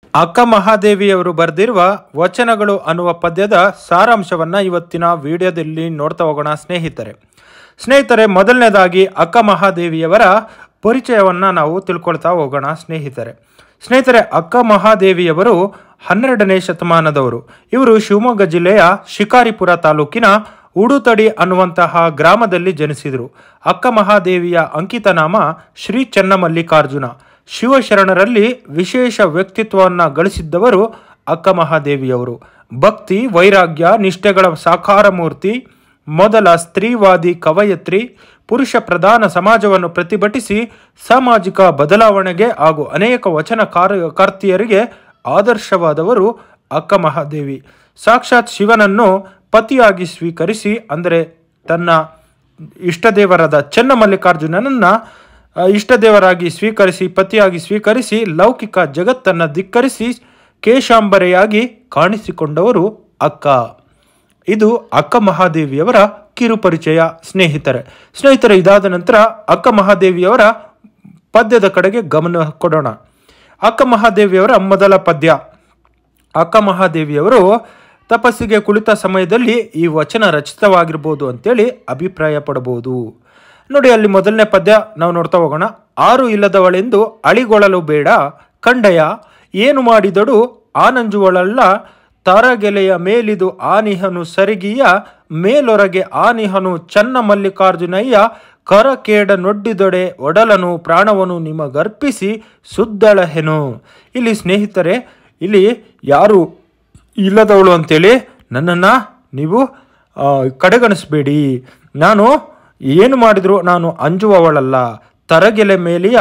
ಅಕ್ಕ ಮಹಾದೇವಿಯವರು ಬರೆದಿರುವ ವಚನಗಳು ಅನ್ನುವ ಪದ್ಯದ ಸಾರಾಂಶವನ್ನು ಇವತ್ತಿನ ವಿಡಿಯೋದಲ್ಲಿ ನೋಡ್ತಾ ಹೋಗೋಣ ಸ್ನೇಹಿತರೆ. ಮೊದಲನೇದಾಗಿ ಅಕ್ಕ ಮಹಾದೇವಿಯವರ ಪರಿಚಯವನ್ನು ನಾವು ತಿಳ್ಕೊಳ್ತಾ ಹೋಗೋಣ ಸ್ನೇಹಿತರೆ. ಅಕ್ಕ ಮಹಾದೇವಿಯವರು 12ನೇ ಶತಮಾನದವರು. ಇವರು ಶಿವಮೊಗ್ಗ ಜಿಲ್ಲೆಯ ಶಿಕಾರಿಪುರ ತಾಲೂಕಿನ ಉಡುತಡಿ ಅನ್ನುವಂತಹ ಗ್ರಾಮದಲ್ಲಿ ಜನಿಸಿದರು. ಅಕ್ಕ ಮಹಾದೇವಿಯ ಅಂಕಿತನಾಮ ಶ್ರೀ ಚನ್ನಮಲ್ಲಿಕಾರ್ಜುನ. ಶಿವಶರಣರಲ್ಲಿ ವಿಶೇಷ ವ್ಯಕ್ತಿತ್ವವನ್ನು ಗಳಿಸಿದ್ದವರು ಅಕ್ಕ ಮಹಾದೇವಿಯವರು. ಭಕ್ತಿ, ವೈರಾಗ್ಯ, ನಿಷ್ಠೆಗಳ ಸಾಕಾರ ಮೂರ್ತಿ, ಮೊದಲ ಸ್ತ್ರೀವಾದಿ ಕವಯತ್ರಿ, ಪುರುಷ ಪ್ರಧಾನ ಸಮಾಜವನ್ನು ಪ್ರತಿಭಟಿಸಿ ಸಾಮಾಜಿಕ ಬದಲಾವಣೆಗೆ ಹಾಗೂ ಅನೇಕ ವಚನ ಕಾರ್ಯಕರ್ತೆಯರಿಗೆ ಆದರ್ಶವಾದವರು ಅಕ್ಕ ಮಹಾದೇವಿ. ಸಾಕ್ಷಾತ್ ಶಿವನನ್ನು ಪತಿಯಾಗಿ ಸ್ವೀಕರಿಸಿ, ಅಂದರೆ ತನ್ನ ಇಷ್ಟದೇವರಾದ ಚನ್ನಮಲ್ಲಿಕಾರ್ಜುನನನ್ನು ಇಷ್ಟದೇವರಾಗಿ ಸ್ವೀಕರಿಸಿ, ಪತಿಯಾಗಿ ಸ್ವೀಕರಿಸಿ, ಲೌಕಿಕ ಜಗತ್ತನ್ನು ಧಿಕ್ಕರಿಸಿ ಕೇಶಾಂಬರೆಯಾಗಿ ಕಾಣಿಸಿಕೊಂಡವರು ಅಕ್ಕ. ಇದು ಅಕ್ಕ ಮಹಾದೇವಿಯವರ ಕಿರುಪರಿಚಯ ಸ್ನೇಹಿತರೆ. ಇದಾದ ನಂತರ ಅಕ್ಕ ಮಹಾದೇವಿಯವರ ಪದ್ಯದ ಕಡೆಗೆ ಗಮನ ಕೊಡೋಣ. ಅಕ್ಕ ಮಹಾದೇವಿಯವರ ಮೊದಲ ಪದ್ಯ. ಅಕ್ಕ ಮಹಾದೇವಿಯವರು ತಪಸ್ಸಿಗೆ ಕುಳಿತ ಸಮಯದಲ್ಲಿ ಈ ವಚನ ರಚಿತವಾಗಿರ್ಬೋದು ಅಂತೇಳಿ ಅಭಿಪ್ರಾಯ ಪಡಬಹುದು. ನೋಡಿ, ಅಲ್ಲಿ ಮೊದಲನೇ ಪದ್ಯ ನಾವು ನೋಡ್ತಾ ಹೋಗೋಣ. ಆರು ಇಲ್ಲದವಳೆಂದು ಅಳಿಗೊಳಲು ಬೇಡ, ಕಂಡೆಯ ಏನು ಮಾಡಿದಳು ಆನಂಜುವಳಲ್ಲ, ತಾರಗೆಲೆಯ ಮೇಲಿದು ಆನಿಹನು ಸರಿಗಿಯ, ಮೇಲೊರಗೆ ಆನಿಹನು ಚನ್ನಮಲ್ಲಿಕಾರ್ಜುನಯ್ಯ, ಕರಕೇಡ ನೊಡ್ಡಿದೊಡೆ ಒಡಲನು ಪ್ರಾಣವನು ನಿಮಗರ್ಪಿಸಿ ಸುದ್ದಳಹೆನು. ಇಲ್ಲಿ ಸ್ನೇಹಿತರೆ, ಇಲ್ಲಿ ಯಾರು ಇಲ್ಲದವಳು ಅಂತೇಳಿ ನನ್ನನ್ನು ನೀವು ಕಡೆಗಣಿಸಬೇಡಿ. ನಾನು ಏನು ಮಾಡಿದ್ರು ನಾನು ಅಂಜುವವಳಲ್ಲ. ತರಗೆಲೆ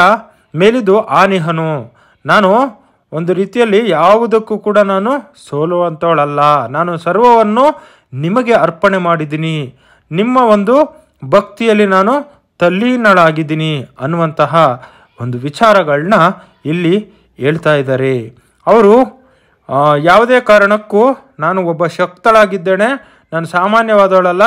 ಮೇಲಿದು ಆನಿಹನು, ನಾನು ಒಂದು ರೀತಿಯಲ್ಲಿ ಯಾವುದಕ್ಕೂ ಕೂಡ ನಾನು ಸೋಲುವಂಥವಳಲ್ಲ. ನಾನು ಸರ್ವವನ್ನು ನಿಮಗೆ ಅರ್ಪಣೆ ಮಾಡಿದ್ದೀನಿ. ನಿಮ್ಮ ಒಂದು ಭಕ್ತಿಯಲ್ಲಿ ನಾನು ತಲ್ಲೀನಳಾಗಿದ್ದೀನಿ ಅನ್ನುವಂತಹ ಒಂದು ವಿಚಾರಗಳನ್ನ ಇಲ್ಲಿ ಹೇಳ್ತಾ ಇದ್ದಾರೆ. ಅವರು ಯಾವುದೇ ಕಾರಣಕ್ಕೂ ನಾನು ಒಬ್ಬ ಶಕ್ತಳಾಗಿದ್ದೇನೆ, ನಾನು ಸಾಮಾನ್ಯವಾದವಳಲ್ಲ,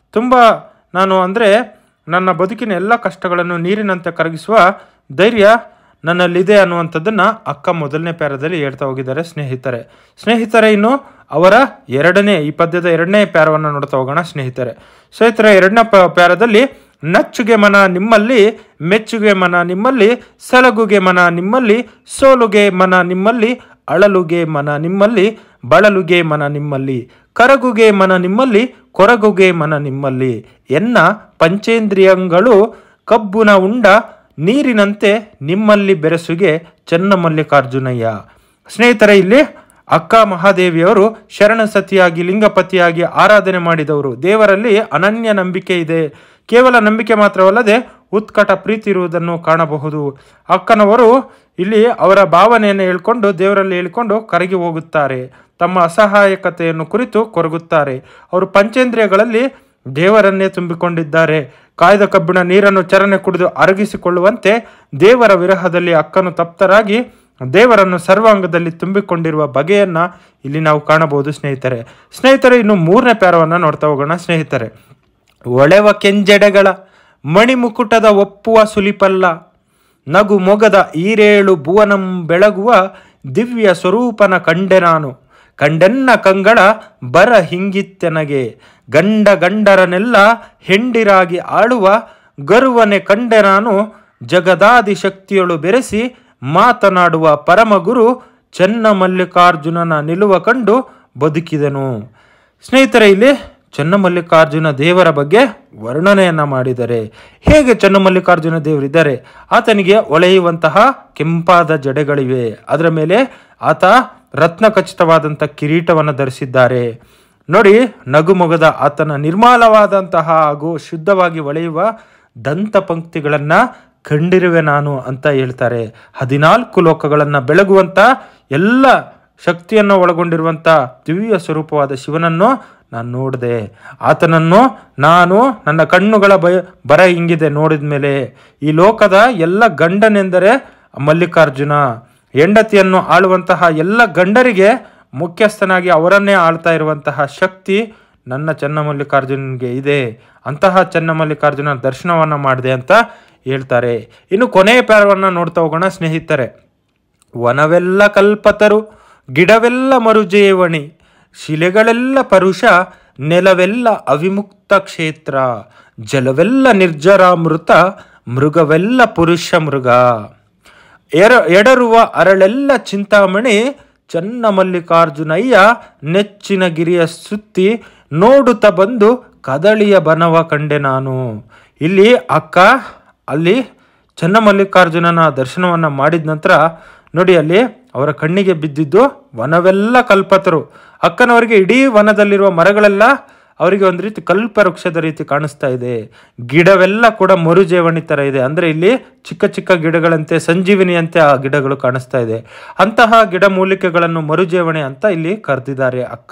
ನಾನು ಅಂದರೆ ನನ್ನ ಬದುಕಿನ ಎಲ್ಲ ಕಷ್ಟಗಳನ್ನು ನೀರಿನಂತೆ ಕರಗಿಸುವ ಧೈರ್ಯ ನನ್ನಲ್ಲಿದೆ ಅನ್ನುವಂಥದ್ದನ್ನು ಅಕ್ಕ ಮೊದಲನೇ ಪ್ಯಾರದಲ್ಲಿ ಹೇಳ್ತಾ ಹೋಗಿದ್ದಾರೆ ಸ್ನೇಹಿತರೆ. ಇನ್ನು ಅವರ ಈ ಪದ್ಯದ ಎರಡನೇ ಪ್ಯಾರವನ್ನು ನೋಡ್ತಾ ಹೋಗೋಣ ಸ್ನೇಹಿತರೆ. ಎರಡನೇ ಪ್ಯಾರದಲ್ಲಿ ನಚ್ಚುಗೆ ಮನ ನಿಮ್ಮಲ್ಲಿ, ಮೆಚ್ಚುಗೆ ಮನ ನಿಮ್ಮಲ್ಲಿ, ಸಲಗುಗೆ ಮನ ನಿಮ್ಮಲ್ಲಿ, ಸೋಲುಗೆ ಮನ ನಿಮ್ಮಲ್ಲಿ, ಅಳಲುಗೆ ಮನ ನಿಮ್ಮಲ್ಲಿ, ಬಳಲುಗೆ ಮನ ನಿಮ್ಮಲ್ಲಿ, ಕರಗುಗೆ ಮನ ನಿಮ್ಮಲ್ಲಿ, ಕೊರಗುಗೆ ಮನ ನಿಮ್ಮಲ್ಲಿ, ಎನ್ನ ಪಂಚೇಂದ್ರಿಯಗಳು ಕಬ್ಬುನ ಉಂಡ ನೀರಿನಂತೆ ನಿಮ್ಮಲ್ಲಿ ಬೆರೆಸುಗೆ ಚನ್ನಮಲ್ಲಿಕಾರ್ಜುನಯ್ಯ. ಸ್ನೇಹಿತರೆ, ಇಲ್ಲಿ ಅಕ್ಕ ಮಹಾದೇವಿಯವರು ಶರಣ ಸತಿಯಾಗಿ ಲಿಂಗಪತಿಯಾಗಿ ಆರಾಧನೆ ಮಾಡಿದವರು. ದೇವರಲ್ಲಿ ಅನನ್ಯ ನಂಬಿಕೆ ಇದೆ. ಕೇವಲ ನಂಬಿಕೆ ಮಾತ್ರವಲ್ಲದೆ ಉತ್ಕಟ ಪ್ರೀತಿ ಇರುವುದನ್ನು ಕಾಣಬಹುದು. ಅಕ್ಕನವರು ಇಲ್ಲಿ ಅವರ ಭಾವನೆಯನ್ನು ಹೇಳ್ಕೊಂಡು, ದೇವರಲ್ಲಿ ಹೇಳಿಕೊಂಡು ಕರಗಿ ಹೋಗುತ್ತಾರೆ. ತಮ್ಮ ಅಸಹಾಯಕತೆಯನ್ನು ಕುರಿತು ಕೊರಗುತ್ತಾರೆ. ಅವರು ಪಂಚೇಂದ್ರಿಯಗಳಲ್ಲಿ ದೇವರನ್ನೇ ತುಂಬಿಕೊಂಡಿದ್ದಾರೆ. ಕಾಯ್ದ ಕಬ್ಬಿಣ ನೀರನ್ನು ಚರಣೆ ಕುಡಿದು ಅರಗಿಸಿಕೊಳ್ಳುವಂತೆ ದೇವರ ವಿರಹದಲ್ಲಿ ಅಕ್ಕನು ತಪ್ತರಾಗಿ ದೇವರನ್ನು ಸರ್ವಾಂಗದಲ್ಲಿ ತುಂಬಿಕೊಂಡಿರುವ ಬಗೆಯನ್ನು ಇಲ್ಲಿ ನಾವು ಕಾಣಬಹುದು ಸ್ನೇಹಿತರೆ. ಇನ್ನು ಮೂರನೇ ಪ್ಯಾರವನ್ನು ನೋಡ್ತಾ ಹೋಗೋಣ ಸ್ನೇಹಿತರೆ. ಒಳೆವ ಕೆಂಜೆಡೆಗಳ ಮಣಿಮುಕುಟದ ಒಪ್ಪುವ ಸುಲಿಪಲ್ಲ, ನಗು ಮೊಗದ ಈರೇಳು ಭುವನಂ ಬೆಳಗುವ ದಿವ್ಯ ಸ್ವರೂಪನ ಕಂಡೆ ನಾನು, ಕಂಡೆನ್ನ ಕಂಗಳ ಬರ ಹಿಂಗಿತ್ತೆನಗೆ, ಗಂಡರನೆಲ್ಲ ಹೆಂಡಿರಾಗಿ ಆಳುವ ಗರುವನೆ ಕಂಡೆ ನಾನು, ಜಗದಾದಿ ಶಕ್ತಿಯಳು ಬೆರೆಸಿ ಮಾತನಾಡುವ ಪರಮಗುರು ಚನ್ನಮಲ್ಲಿಕಾರ್ಜುನನ ನಿಲುವ ಕಂಡು ಬದುಕಿದನು. ಸ್ನೇಹಿತರೆ, ಇಲ್ಲಿ ಚನ್ನಮಲ್ಲಿಕಾರ್ಜುನ ದೇವರ ಬಗ್ಗೆ ವರ್ಣನೆಯನ್ನು ಮಾಡಿದ್ದಾರೆ. ಹೇಗೆ ಚನ್ನಮಲ್ಲಿಕಾರ್ಜುನ ದೇವರಿದ್ದಾರೆ? ಆತನಿಗೆ ಹೊಳೆಯುವಂತಹ ಕೆಂಪಾದ ಜಡೆಗಳಿವೆ. ಅದರ ಮೇಲೆ ಆತ ರತ್ನ ಖಚಿತವಾದಂಥ ಕಿರೀಟವನ್ನು ಧರಿಸಿದ್ದಾರೆ. ನೋಡಿ, ನಗುಮೊಗದ ಆತನ ನಿರ್ಮಲವಾದಂತಹ ಹಾಗೂ ಶುದ್ಧವಾಗಿ ಹೊಳೆಯುವ ದಂತ ಪಂಕ್ತಿಗಳನ್ನು ಕಂಡಿರುವೆ ನಾನು ಅಂತ ಹೇಳ್ತಾರೆ. 14 ಲೋಕಗಳನ್ನು ಬೆಳಗುವಂಥ ಎಲ್ಲ ಶಕ್ತಿಯನ್ನು ಒಳಗೊಂಡಿರುವಂಥ ದಿವ್ಯ ಸ್ವರೂಪವಾದ ಶಿವನನ್ನು ನಾನು ನೋಡಿದೆ. ಆತನನ್ನು ನಾನು ನನ್ನ ಕಣ್ಣುಗಳ ಬರ ಹಿಂಗಿದೆ ನೋಡಿದ ಮೇಲೆ. ಈ ಲೋಕದ ಎಲ್ಲ ಗಂಡನೆಂದರೆ ಮಲ್ಲಿಕಾರ್ಜುನ. ಹೆಂಡತಿಯನ್ನು ಆಳುವಂತಹ ಎಲ್ಲ ಗಂಡರಿಗೆ ಮುಖ್ಯಸ್ಥನಾಗಿ ಅವರನ್ನೇ ಆಳ್ತಾ ಇರುವಂತಹ ಶಕ್ತಿ ನನ್ನ ಚನ್ನಮಲ್ಲಿಕಾರ್ಜುನನಿಗೆ ಇದೆ. ಅಂತಹ ಚನ್ನಮಲ್ಲಿಕಾರ್ಜುನ ದರ್ಶನವನ್ನು ಮಾಡಿದೆ ಅಂತ ಹೇಳ್ತಾರೆ. ಇನ್ನು ಕೊನೆಯ ಪ್ಯಾರವನ್ನು ನೋಡ್ತಾ ಹೋಗೋಣ ಸ್ನೇಹಿತರೆ. ವನವೆಲ್ಲ ಕಲ್ಪತರು, ಗಿಡವೆಲ್ಲ ಮರುಜೇವಣಿ, ಶಿಲೆಗಳೆಲ್ಲ ಪರುಷ, ನೆಲವೆಲ್ಲ ಅವಿಮುಕ್ತ ಕ್ಷೇತ್ರ, ಜಲವೆಲ್ಲ ನಿರ್ಜರಾಮೃತ, ಮೃಗವೆಲ್ಲ ಪುರುಷ ಮೃಗ. ಎಡರುವ ಅರಳೆಲ್ಲ ಚಿಂತಾಮಣಿ, ಚನ್ನ ಮಲ್ಲಿಕಾರ್ಜುನಯ್ಯ ನೆಚ್ಚಿನ ಗಿರಿಯ ಸುತ್ತಿ, ನೋಡುತ್ತಾ ಬಂದು ಕದಳಿಯ ಬನವ ಕಂಡೆ ನಾನು. ಇಲ್ಲಿ ಅಕ್ಕ ಅಲ್ಲಿ ಚನ್ನಮಲ್ಲಿಕಾರ್ಜುನನ ದರ್ಶನವನ್ನು ಮಾಡಿದ ನಂತರ ನೋಡಿ, ಅಲ್ಲಿ ಅವರ ಕಣ್ಣಿಗೆ ಬಿದ್ದಿದ್ದು ವನವೆಲ್ಲ ಕಲ್ಪತರು. ಅಕ್ಕನವರಿಗೆ ಇಡೀ ವನದಲ್ಲಿರುವ ಮರಗಳೆಲ್ಲ ಅವರಿಗೆ ಒಂದು ರೀತಿ ಕಲ್ಪವೃಕ್ಷದ ರೀತಿ ಕಾಣಿಸ್ತಾ ಇದೆ. ಗಿಡವೆಲ್ಲ ಕೂಡ ಮರುಜೇವಣಿ ಥರ ಇದೆ. ಅಂದರೆ ಇಲ್ಲಿ ಚಿಕ್ಕ ಚಿಕ್ಕ ಗಿಡಗಳಂತೆ, ಸಂಜೀವಿನಿಯಂತೆ ಆ ಗಿಡಗಳು ಕಾಣಿಸ್ತಾ ಇದೆ. ಅಂತಹ ಗಿಡಮೂಲಿಕೆಗಳನ್ನು ಮರುಜೇವಣಿ ಅಂತ ಇಲ್ಲಿ ಕರೆದಿದ್ದಾರೆ ಅಕ್ಕ.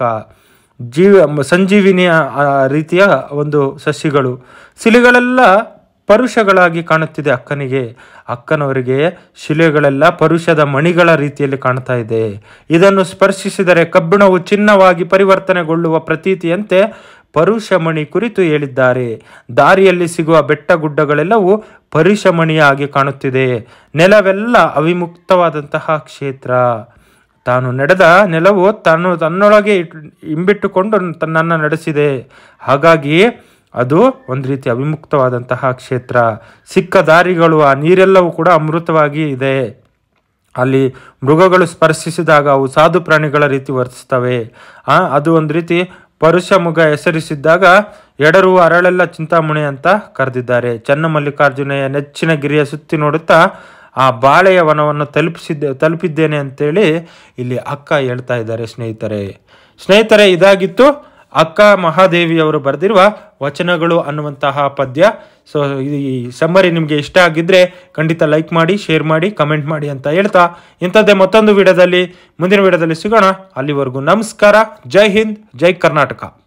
ಸಂಜೀವಿನಿಯ ರೀತಿಯ ಒಂದು ಸಸ್ಯಗಳು. ಶಿಲೆಗಳೆಲ್ಲ ಪರುಷಗಳಾಗಿ ಕಾಣುತ್ತಿದೆ ಅಕ್ಕನಿಗೆ. ಅಕ್ಕನವರಿಗೆ ಶಿಲೆಗಳೆಲ್ಲ ಪರುಷದ ಮಣಿಗಳ ರೀತಿಯಲ್ಲಿ ಕಾಣ್ತಾ ಇದೆ. ಇದನ್ನು ಸ್ಪರ್ಶಿಸಿದರೆ ಕಬ್ಬಿಣವು ಚಿನ್ನವಾಗಿ ಪರಿವರ್ತನೆಗೊಳ್ಳುವ ಪ್ರತೀತಿಯಂತೆ ಪರುಷಮಣಿ ಕುರಿತು ಹೇಳಿದ್ದಾರೆ. ದಾರಿಯಲ್ಲಿ ಸಿಗುವ ಬೆಟ್ಟ ಗುಡ್ಡಗಳೆಲ್ಲವೂ ಪರುಷಮಣಿಯಾಗಿ ಕಾಣುತ್ತಿದೆ. ನೆಲವೆಲ್ಲ ಅವಿಮುಕ್ತವಾದಂತಹ ಕ್ಷೇತ್ರ. ತಾನು ನಡೆದ ನೆಲವು ತನ್ನೊಳಗೆ ಹಿಂಬಿಟ್ಟುಕೊಂಡು ತನ್ನನ್ನು ನಡೆಸಿದೆ. ಹಾಗಾಗಿ ಅದು ಒಂದು ರೀತಿ ಅವಿಮುಕ್ತವಾದಂತಹ ಕ್ಷೇತ್ರ. ಸಿಕ್ಕ ದಾರಿಗಳು, ಆ ನೀರೆಲ್ಲವೂ ಕೂಡ ಅಮೃತವಾಗಿ ಇದೆ. ಅಲ್ಲಿ ಮೃಗಗಳು ಸ್ಪರ್ಶಿಸಿದಾಗ ಅವು ಸಾಧು ಪ್ರಾಣಿಗಳ ರೀತಿ ವರ್ತಿಸ್ತವೆ. ಅದು ಒಂದು ರೀತಿ ಪರುಷ ಮೃಗ ಹೆಸರಿಸಿದ್ದಾಗ ಎಡರುವ ಅರಳೆಲ್ಲ ಚಿಂತಾಮಣಿ ಅಂತ ಕರೆದಿದ್ದಾರೆ. ಚನ್ನಮಲ್ಲಿಕಾರ್ಜುನಯ್ಯ ನೆಚ್ಚಿನ ಗಿರಿಯ ಸುತ್ತಿ ನೋಡುತ್ತಾ ಆ ಬಾಳೆಯ ವನವನ್ನು ತಲುಪಿದ್ದೇನೆ ಅಂತೇಳಿ ಇಲ್ಲಿ ಅಕ್ಕ ಹೇಳ್ತಾ ಇದ್ದಾರೆ ಸ್ನೇಹಿತರೆ. ಇದಾಗಿತ್ತು ಅಕ್ಕ ಮಹಾದೇವಿಯವರು ಬರೆದಿರುವ ವಚನಗಳು ಅನ್ನುವಂತಹ ಪದ್ಯ. ಸೊ ಈ ಸಮ್ಮರಿ ನಿಮಗೆ ಇಷ್ಟ ಆಗಿದ್ದರೆ ಖಂಡಿತ ಲೈಕ್ ಮಾಡಿ, ಶೇರ್ ಮಾಡಿ, ಕಮೆಂಟ್ ಮಾಡಿ ಅಂತ ಹೇಳ್ತಾ ಇಂಥದ್ದೇ ಮತ್ತೊಂದು ಮುಂದಿನ ವಿಡಿಯೋದಲ್ಲಿ ಸಿಗೋಣ. ಅಲ್ಲಿವರೆಗೂ ನಮಸ್ಕಾರ. ಜೈ ಹಿಂದ್, ಜೈ ಕರ್ನಾಟಕ.